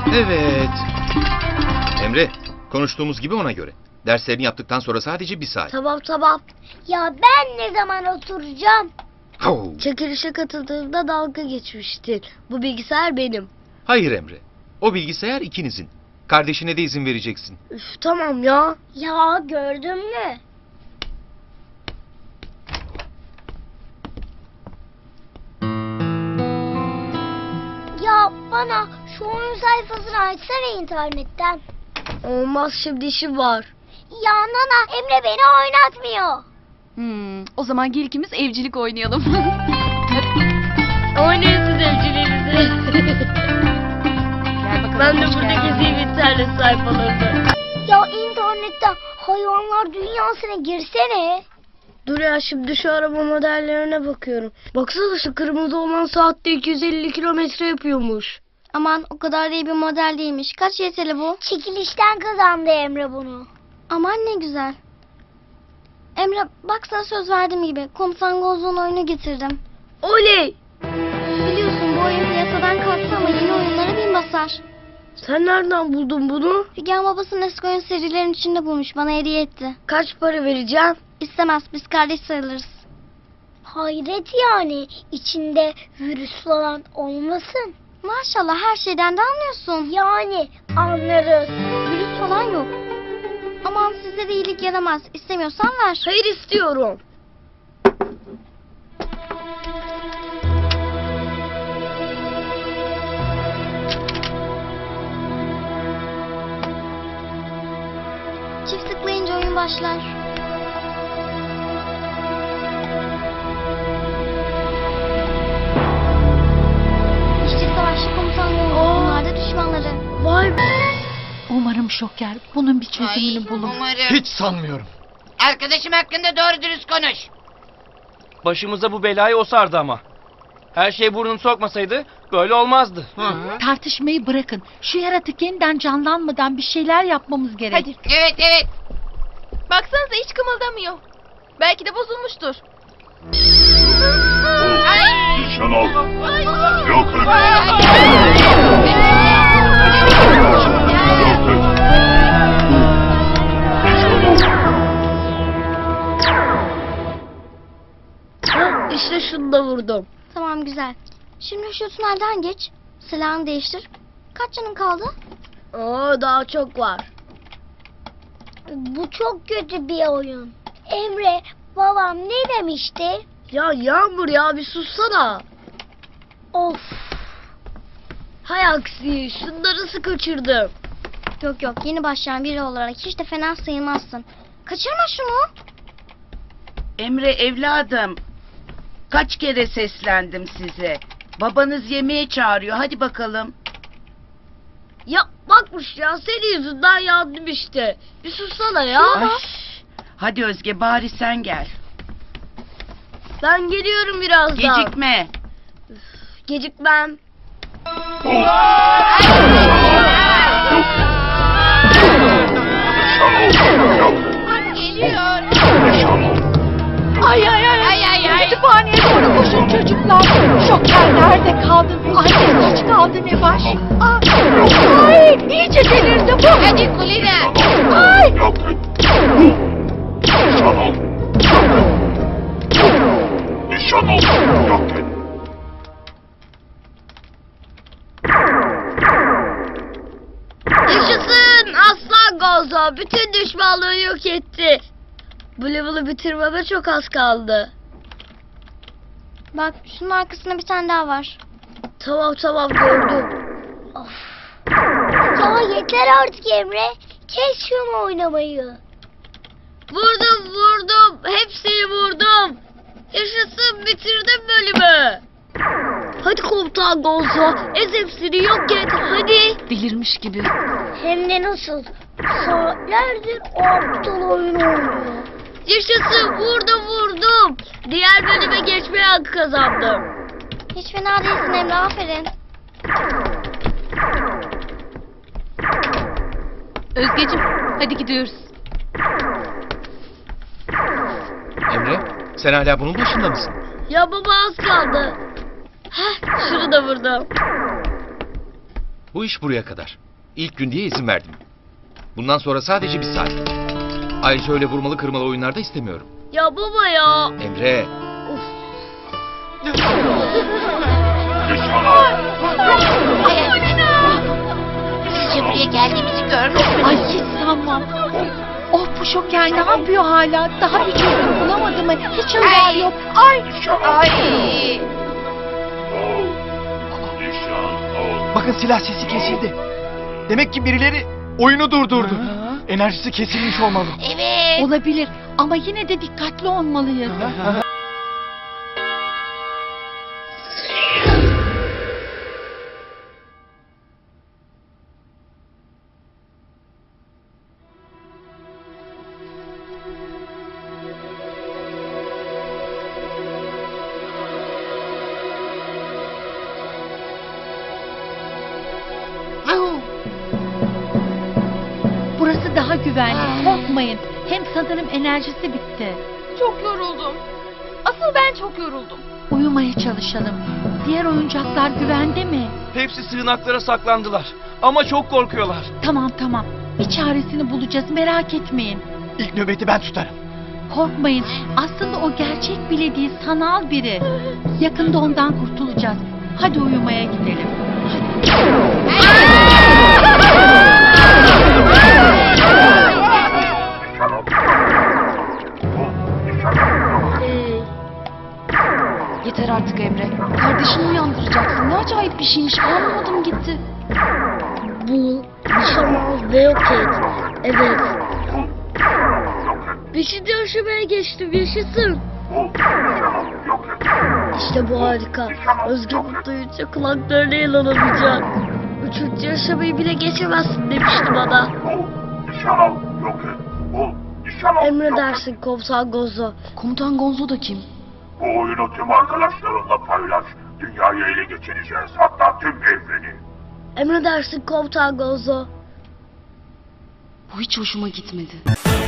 Evet. Emre, konuştuğumuz gibi ona göre. Derslerini yaptıktan sonra sadece 1 saat. Tamam. Ya ben ne zaman oturacağım? Hov. Çekilişe katıldığımda dalga geçmiştin. Bu bilgisayar benim. Hayır Emre. O bilgisayar ikinizin. Kardeşine de izin vereceksin. Üf, tamam ya. Ya gördün mü? Ya bana şu oyun sayfasını açsana internetten. Olmaz, şimdi işim var. Ya Nana, Emre beni oynatmıyor. O zaman gel ikimiz evcilik oynayalım. Oynayın siz evciliğinizi. Gel bakalım. Ben de hoş burada geldin. gezeyim internet sayfalarında. Ya internetten hayvanlar dünyasına girsene. Dur ya, şimdi şu araba modellerine bakıyorum. Baksana, şu kırmızı olan saatte 250 kilometre yapıyormuş. Aman o kadar iyi bir model değilmiş. Kaç YTL bu? Çekilişten kazandı Emre bunu. Aman ne güzel. Emre bak sana söz verdiğim gibi Komutan Gozlu'nun oyunu getirdim. Oley! Biliyorsun bu oyun piyasadan kalktı ama yeni oyunlara bin basar. Sen nereden buldun bunu? Figen babasının eski oyun serilerinin içinde bulmuş, bana hediye etti. Kaç para vereceğim? İstemez, biz kardeş sayılırız. Hayret yani, içinde virüs falan olmasın. Maşallah her şeyden de anlıyorsun. Yani anlarız. Virüs falan yok. Aman size de iyilik yaramaz. İstemiyorsan ver. Hayır, istiyorum. Çift tıklayınca oyun başlar. İşte savaşçı komutan Gozlu. Bunlar da düşmanları. Vay be. Umarım Şoker bunun bir çözümünü bulur. Umarım. Hiç sanmıyorum. Arkadaşım hakkında doğru dürüst konuş. Başımıza bu belayı o sardı ama. Her şey burnunu sokmasaydı böyle olmazdı. Tartışmayı bırakın. Şu yaratık yeniden canlanmadan bir şeyler yapmamız gerek. Hadi. Evet. Baksanıza hiç kımıldamıyor. Belki de bozulmuştur. Nişan al. Yok et. İşte şunu da vurdum. Tamam güzel. Şimdi şu tünelden geç. Silahını değiştir. Kaç canın kaldı? Daha çok var. Bu çok kötü bir oyun. Emre, babam ne demişti? Ya Yağmur ya, bir sussana. Of. Hay aksi, şunları nasıl kaçırdım? Yok yeni başlayan biri olarak hiç de fena sayılmazsın. Kaçırma şunu. Emre evladım, kaç kere seslendim size. Babanız yemeğe çağırıyor, hadi bakalım. Ya bakmış ya, senin yüzünden yandım işte. Bir sussana ya. Ay, hadi Özge bari sen gel. Ben geliyorum birazdan. Gecikme. Gecikmem. Geliyor. Ay. Kütüphaneye doğru koşun çocuklar. Şoker nerede kaldın? Anne hiç kaldı ne baş? Ay iyice delirdi bu. Hadi Kulina. Ay. Nişan al. Yok et. Yaşasın aslan Gozo. Bütün düşmanlığı yok etti. Bu level'ı bitirmeme çok az kaldı. Bak şunun arkasında bir tane daha var. Tamam gördüm. Of. Ya yeter artık Emre. Kes şunu oynamayı. Vurdum. Hepsini vurdum. Yaşasın, bitirdim bölümü. Hadi komutan Gozo. Ez hepsini, yok et. Hadi. Delirmiş gibi. Hem de nasıl? Saatlerdir o aptal oyunu oynuyor. Yaşasın, vurdum. Diğer bölüme geçmeye hak kazandım. Hiç fena değilsin Emre, aferin. Özgeciğim hadi gidiyoruz. Emre, sen hala bunun başında mısın? Ya baba, az kaldı. Heh, şunu da vurdum. Bu iş buraya kadar. İlk gün diye izin verdim. Bundan sonra sadece 1 saat. Ayrıca öyle vurmalı kırmalı oyunlarda istemiyorum. Ya baba ya. Emre, Nişan al. Sizce buraya geldiğimizi görmüş mü? Ay hiç sanmam. Oh bu şoker ne yapıyor hala? Daha bir çözüm bulamadı mı? Hiç haber yok. Ay. Ay. Nişan al. Bakın silah sesi kesildi. Demek ki birileri oyunu durdurdu. Enerjisi kesilmiş olmalı. Evet. Olabilir ama yine de dikkatli olmalıyız. Burası daha güvenli. Korkmayın. Hem sanırım enerjisi bitti. Çok yoruldum. Asıl ben çok yoruldum. Uyumaya çalışalım. Diğer oyuncaklar güvende mi? Hepsi sığınaklara saklandılar. Ama çok korkuyorlar. Tamam. Bir çaresini bulacağız. Merak etmeyin. İlk nöbeti ben tutarım. Korkmayın. Aslında o gerçek bile değil, sanal biri. Yakında ondan kurtulacağız. Hadi uyumaya gidelim. Yeter artık Emre. Kardeşini uyandıracaksın. Ne acayip bir şeymiş. Anlamadım gitti. Bul, nişan al ve yok et. Evet. 5. aşamaya geçtim, yaşasın. İşte bu harika. Özge bu duyunca kulaklarına inanamayacak. 3. aşamayı bile geçemezsin demişti bana. Nişan al. Yok et. Bul. Nişan al. Emredersin komutan Gozo. Komutan Gonzo da kim? Bu oyunu tüm arkadaşlarınla paylaş. Dünyayı ele geçireceğiz. Hatta tüm evreni. Emredersin komutan Gozo. Bu hiç hoşuma gitmedi.